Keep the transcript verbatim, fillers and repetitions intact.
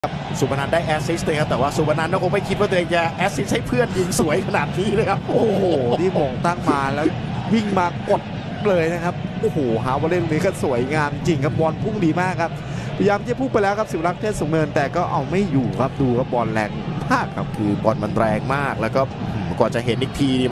สุพนันได้แอสซิสต์เลยครับแต่ว่าสุพนันก็คงไม่คิดว่าตัวเองจะแอสซิสต์ให้เพื่อนยิงสวยขนาดนี้เลยครับโอ้โหที่มงตั้งมาแล้ววิ่งมากดเลยนะครับโอ้โหหาวอลเลย์ลูกนี้ก็สวยงามจริงครับบอลพุ่งดีมากครับพยายามจะพุ่งไปแล้วครับศิวรักษ์เทศสูงเนินแต่ก็เอาไม่อยู่ครับดูครับบอลแรงมากครับคือบอลมันแรงมากแล้วก็กว่าจะเห็นอีกที